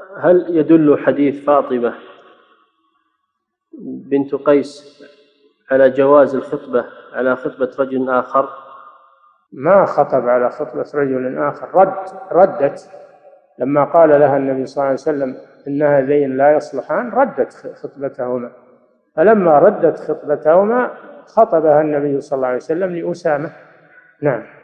هل يدل حديث فاطمة بنت قيس على جواز الخطبة على خطبة رجل آخر؟ ما خطب على خطبة رجل آخر، ردت لما قال لها النبي صلى الله عليه وسلم إن هذين لا يصلحان، ردت خطبتهما، فلما ردت خطبتهما خطبها النبي صلى الله عليه وسلم لأسامة. نعم.